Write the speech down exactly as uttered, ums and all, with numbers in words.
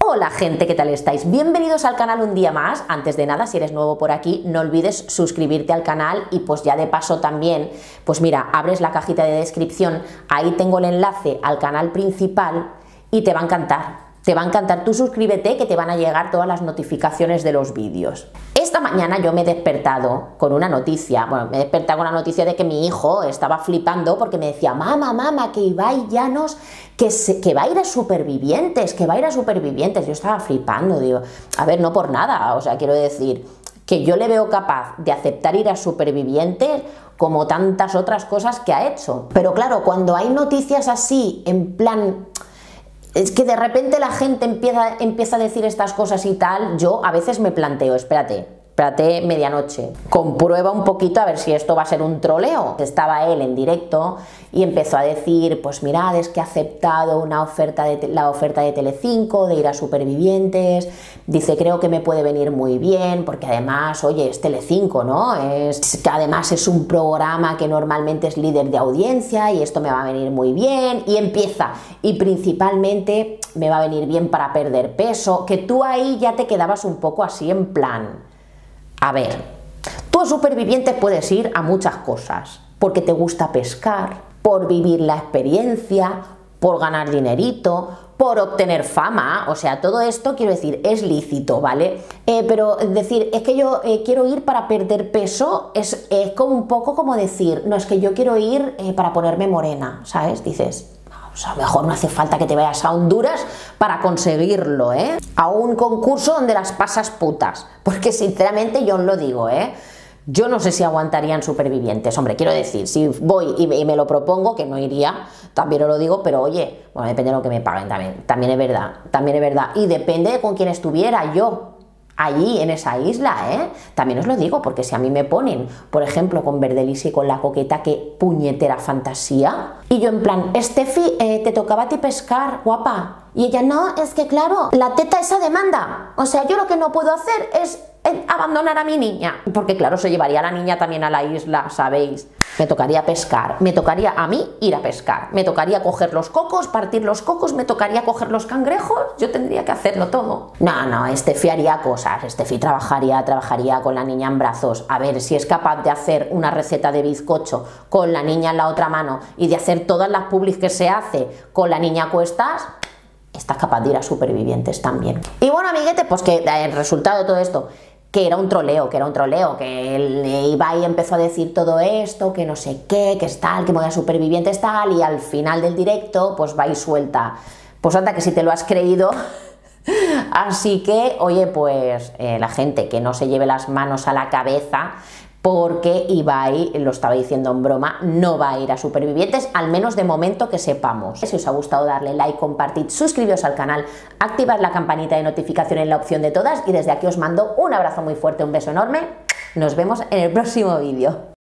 Hola gente, ¿qué tal estáis? Bienvenidos al canal un día más. Antes de nada, si eres nuevo por aquí, no olvides suscribirte al canal y pues ya de paso también, pues mira, abres la cajita de descripción, ahí tengo el enlace al canal principal y te va a encantar. Te va a encantar, tú suscríbete que te van a llegar todas las notificaciones de los vídeos. Esta mañana yo me he despertado con una noticia, bueno, me he despertado con la noticia de que mi hijo estaba flipando porque me decía, mamá, mamá, que Ibai Llanos, que, se, que va a ir a Supervivientes, que va a ir a Supervivientes. Yo estaba flipando, digo, a ver, no por nada, o sea, quiero decir que yo le veo capaz de aceptar ir a Supervivientes como tantas otras cosas que ha hecho. Pero claro, cuando hay noticias así, en plan... es que de repente la gente empieza, empieza a decir estas cosas y tal, yo a veces me planteo, espérate, espérate medianoche, comprueba un poquito a ver si esto va a ser un troleo. Estaba él en directo y empezó a decir, pues mirad, es que ha aceptado una oferta de la oferta de Telecinco de ir a Supervivientes, dice, creo que me puede venir muy bien, porque además, oye, es Telecinco, ¿no? Es que además es un programa que normalmente es líder de audiencia y esto me va a venir muy bien, y empieza, y principalmente me va a venir bien para perder peso, que tú ahí ya te quedabas un poco así en plan, a ver, tú a Supervivientes puedes ir a muchas cosas, porque te gusta pescar, por vivir la experiencia, por ganar dinerito, por obtener fama, o sea, todo esto, quiero decir, es lícito, ¿vale? Eh, pero decir, es que yo eh, quiero ir para perder peso, es, es como un poco como decir, no, es que yo quiero ir eh, para ponerme morena, ¿sabes? Dices, o sea, a lo mejor no hace falta que te vayas a Honduras para conseguirlo, ¿eh? A un concurso donde las pasas putas, porque sinceramente yo os lo digo, ¿eh? Yo no sé si aguantarían Supervivientes, hombre, quiero decir, si voy y me lo propongo, que no iría, también os lo digo, pero oye, bueno, depende de lo que me paguen también, también es verdad, también es verdad, y depende de con quién estuviera yo allí en esa isla, ¿eh? También os lo digo, porque si a mí me ponen, por ejemplo, con Verdelis y con La Coqueta, qué puñetera fantasía, y yo en plan, Estefi, eh, te tocaba a ti pescar, guapa, y ella, no, es que claro, la teta esa demanda, o sea, yo lo que no puedo hacer es abandonar a mi niña, porque claro, se llevaría a la niña también a la isla, ¿sabéis? Me tocaría pescar, me tocaría a mí ir a pescar, me tocaría coger los cocos, partir los cocos, me tocaría coger los cangrejos, yo tendría que hacerlo todo. No, no, Estefi haría cosas, Estefi trabajaría, trabajaría con la niña en brazos, a ver si es capaz de hacer una receta de bizcocho con la niña en la otra mano y de hacer todas las publis que se hace con la niña a cuestas, estás capaz de ir a Supervivientes también. Y bueno, amiguete, pues que el resultado de todo esto, que era un troleo, que era un troleo, que el Ibai empezó a decir todo esto, que no sé qué, que es tal, que voy a Supervivientes tal, y al final del directo pues va y suelta, pues anda que si te lo has creído. Así que, oye, pues eh, la gente que no se lleve las manos a la cabeza, porque Ibai, lo estaba diciendo en broma, no va a ir a Supervivientes, al menos de momento que sepamos. Si os ha gustado, darle like, compartid, suscribiros al canal, activad la campanita de notificación en la opción de todas, y desde aquí os mando un abrazo muy fuerte, un beso enorme, nos vemos en el próximo vídeo.